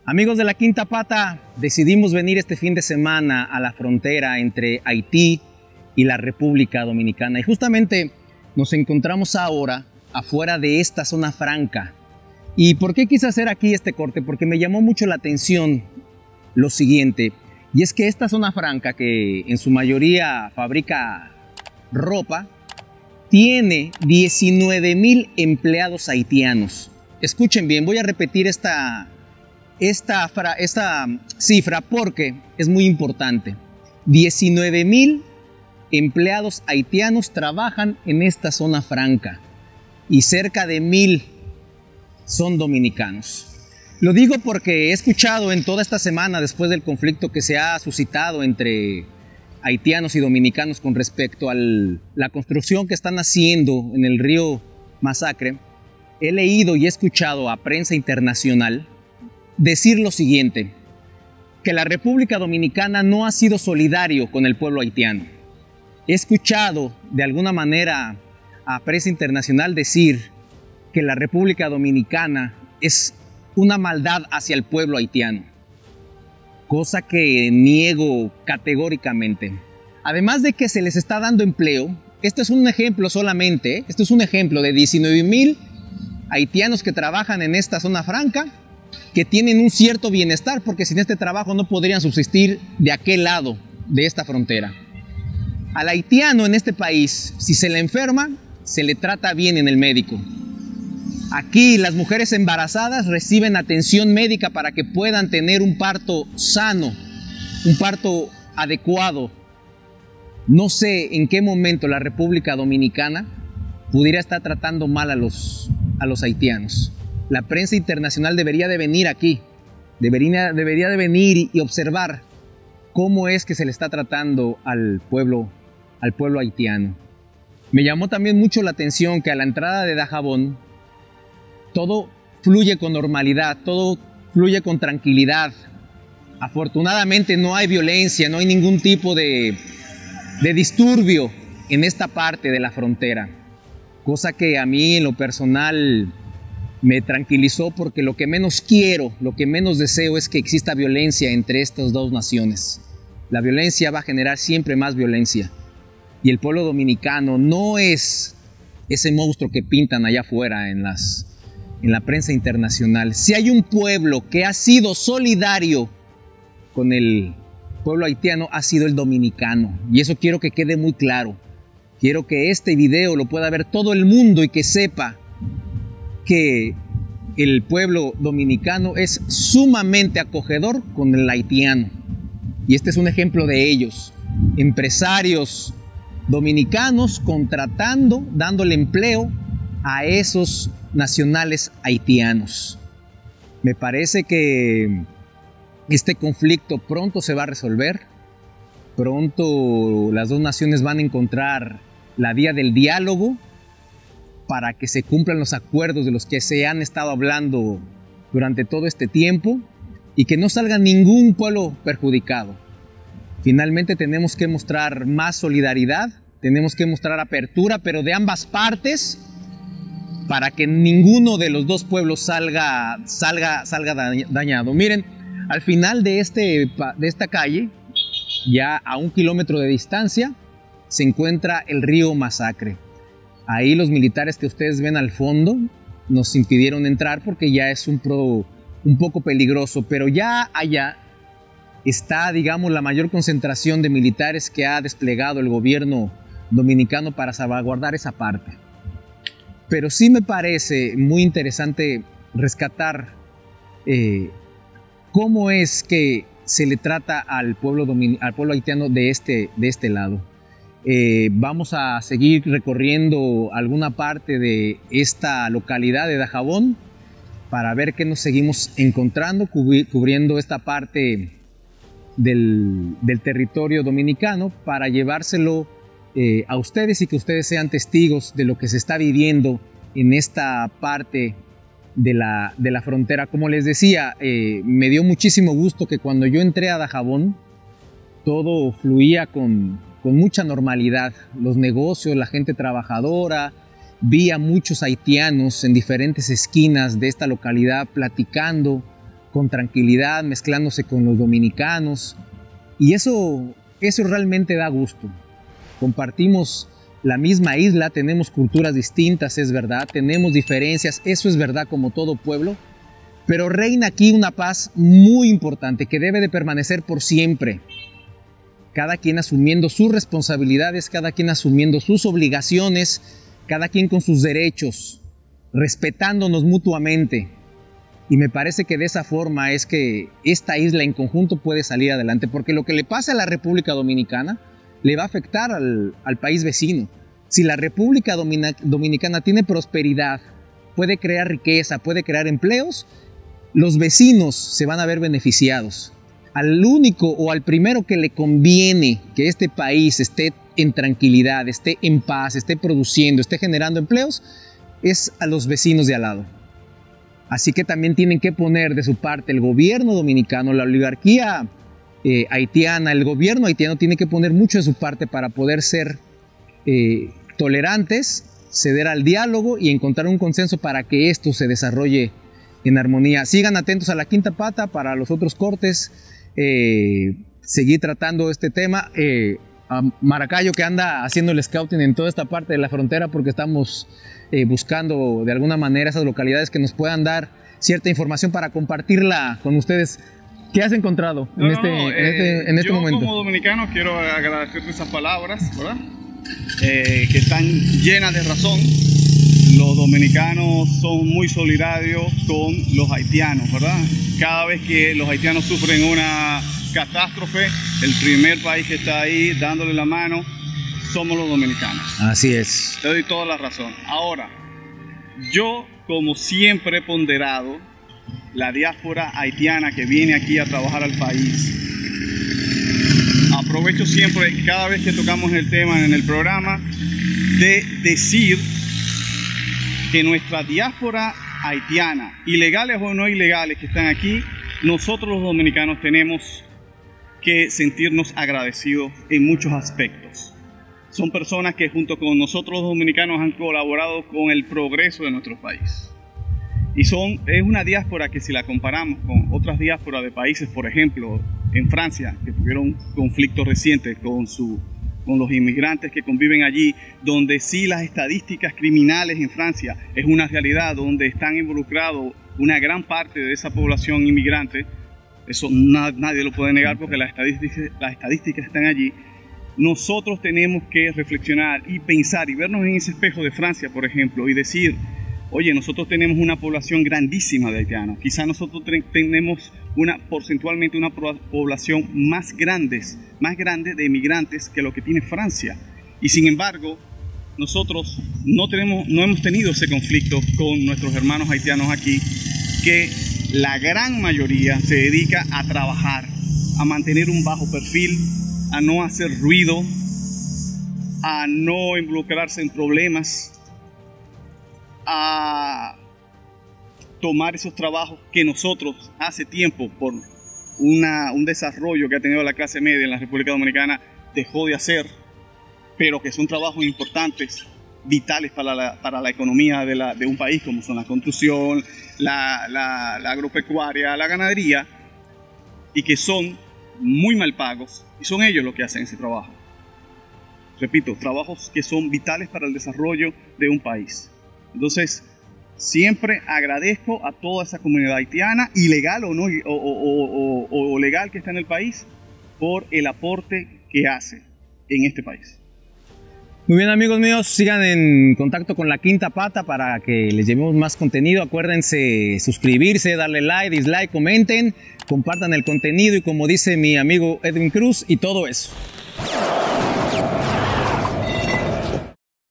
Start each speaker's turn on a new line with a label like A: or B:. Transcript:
A: Amigos de La Quinta Pata, decidimos venir este fin de semana a la frontera entre Haití y la República Dominicana. Y justamente nos encontramos ahora afuera de esta zona franca. ¿Y por qué quise hacer aquí este corte? Porque me llamó mucho la atención lo siguiente. Y es que esta zona franca, que en su mayoría fabrica ropa, tiene 19,000 empleados haitianos. Escuchen bien, voy a repetir esta cifra porque es muy importante. 19,000 empleados haitianos trabajan en esta zona franca y cerca de 1,000 son dominicanos. Lo digo porque he escuchado en toda esta semana, después del conflicto que se ha suscitado entre haitianos y dominicanos con respecto a la construcción que están haciendo en el río Masacre, he leído y he escuchado a prensa internacional decir lo siguiente: que la República Dominicana no ha sido solidario con el pueblo haitiano. He escuchado de alguna manera a prensa internacional decir que la República Dominicana es una maldad hacia el pueblo haitiano, cosa que niego categóricamente. Además de que se les está dando empleo, este es un ejemplo solamente, este es un ejemplo de 19,000 haitianos que trabajan en esta zona franca, que tienen un cierto bienestar, porque sin este trabajo no podrían subsistir de aquel lado de esta frontera. Al haitiano en este país, si se le enferma, se le trata bien en el médico. Aquí las mujeres embarazadas reciben atención médica para que puedan tener un parto sano, un parto adecuado. No sé en qué momento la República Dominicana pudiera estar tratando mal a los haitianos. La prensa internacional debería de venir aquí, debería de venir y observar cómo es que se le está tratando al pueblo haitiano. Me llamó también mucho la atención que a la entrada de Dajabón todo fluye con normalidad, todo fluye con tranquilidad. Afortunadamente no hay violencia, no hay ningún tipo de disturbio en esta parte de la frontera, cosa que a mí en lo personal me tranquilizó, porque lo que menos quiero, lo que menos deseo es que exista violencia entre estas dos naciones. La violencia va a generar siempre más violencia, y el pueblo dominicano no es ese monstruo que pintan allá afuera en la prensa internacional. Si hay un pueblo que ha sido solidario con el pueblo haitiano, ha sido el dominicano, y eso quiero que quede muy claro. Quiero que este video lo pueda ver todo el mundo y que sepa que el pueblo dominicano es sumamente acogedor con el haitiano. Y este es un ejemplo de ellos. Empresarios dominicanos contratando, dándole empleo a esos nacionales haitianos. Me parece que este conflicto pronto se va a resolver. Pronto las dos naciones van a encontrar la vía del diálogo para que se cumplan los acuerdos de los que se han estado hablando durante todo este tiempo y que no salga ningún pueblo perjudicado. Finalmente tenemos que mostrar más solidaridad, tenemos que mostrar apertura, pero de ambas partes, para que ninguno de los dos pueblos salga dañado. Miren, al final de esta calle, ya a 1 kilómetro de distancia, se encuentra el río Masacre. Ahí los militares que ustedes ven al fondo nos impidieron entrar porque ya es un poco peligroso, pero ya allá está, digamos, la mayor concentración de militares que ha desplegado el gobierno dominicano para salvaguardar esa parte. Pero sí me parece muy interesante rescatar cómo es que se le trata al pueblo haitiano de este lado. Vamos a seguir recorriendo alguna parte de esta localidad de Dajabón para ver qué nos seguimos encontrando, cubriendo esta parte del territorio dominicano, para llevárselo a ustedes y que ustedes sean testigos de lo que se está viviendo en esta parte de la frontera. Como les decía, me dio muchísimo gusto que cuando yo entré a Dajabón todo fluía con mucha normalidad. Los negocios, la gente trabajadora, vi a muchos haitianos en diferentes esquinas de esta localidad platicando, con tranquilidad, mezclándose con los dominicanos. Y eso realmente da gusto. Compartimos la misma isla, tenemos culturas distintas, es verdad, tenemos diferencias, eso es verdad como todo pueblo, pero reina aquí una paz muy importante que debe de permanecer por siempre. Cada quien asumiendo sus responsabilidades, cada quien asumiendo sus obligaciones, cada quien con sus derechos, respetándonos mutuamente. Y me parece que de esa forma es que esta isla en conjunto puede salir adelante, porque lo que le pasa a la República Dominicana le va a afectar al país vecino. Si la República Dominicana tiene prosperidad, puede crear riqueza, puede crear empleos, los vecinos se van a ver beneficiados. Al único o al primero que le conviene que este país esté en tranquilidad, esté en paz, esté produciendo, esté generando empleos, es a los vecinos de al lado. Así que también tienen que poner de su parte el gobierno dominicano, la oligarquía haitiana, el gobierno haitiano tiene que poner mucho de su parte para poder ser tolerantes, ceder al diálogo y encontrar un consenso para que esto se desarrolle en armonía. Sigan atentos a La Quinta Pata para los otros cortes, seguir tratando este tema. A Maracayo, que anda haciendo el scouting en toda esta parte de la frontera, porque estamos buscando de alguna manera esas localidades que nos puedan dar cierta información para compartirla con ustedes. ¿Qué has encontrado en este momento?
B: Yo como dominicano quiero agradecerte esas palabras, ¿verdad? Que están llenas de razón. Los dominicanos son muy solidarios con los haitianos, ¿verdad? Cada vez que los haitianos sufren una catástrofe, el primer país que está ahí dándole la mano somos los dominicanos.
A: Así es.
B: Te doy toda la razón. Ahora, yo como siempre he ponderado la diáspora haitiana que viene aquí a trabajar al país. Aprovecho siempre, cada vez que tocamos el tema en el programa, de decir que nuestra diáspora haitiana, ilegales o no ilegales que están aquí, nosotros los dominicanos tenemos que sentirnos agradecidos en muchos aspectos. Son personas que junto con nosotros los dominicanos han colaborado con el progreso de nuestro país. Y es una diáspora que, si la comparamos con otras diásporas de países, por ejemplo, en Francia, que tuvieron conflictos recientes con los inmigrantes que conviven allí, donde sí las estadísticas criminales en Francia es una realidad, donde están involucrados una gran parte de esa población inmigrante. Eso nadie lo puede negar porque las estadísticas están allí. Nosotros tenemos que reflexionar y pensar y vernos en ese espejo de Francia, por ejemplo, y decir: oye, nosotros tenemos una población grandísima de haitianos. Quizá nosotros tenemos porcentualmente una población más grande de inmigrantes que lo que tiene Francia. Y sin embargo, nosotros no hemos tenido ese conflicto con nuestros hermanos haitianos aquí, que la gran mayoría se dedica a trabajar, a mantener un bajo perfil, a no hacer ruido, a no involucrarse en problemas, a tomar esos trabajos que nosotros hace tiempo, por un desarrollo que ha tenido la clase media en la República Dominicana, dejó de hacer, pero que son trabajos importantes, vitales para la economía de un país, como son la construcción, la agropecuaria, la ganadería, y que son muy mal pagos, y son ellos los que hacen ese trabajo. Repito, trabajos que son vitales para el desarrollo de un país. Entonces, siempre agradezco a toda esa comunidad haitiana, ilegal o no, o legal, que está en el país, por el aporte que hace en este país.
A: Muy bien, amigos míos, sigan en contacto con La Quinta Pata para que les llevemos más contenido. Acuérdense suscribirse, darle like, dislike, comenten, compartan el contenido y, como dice mi amigo Edwin Cruz, y todo eso.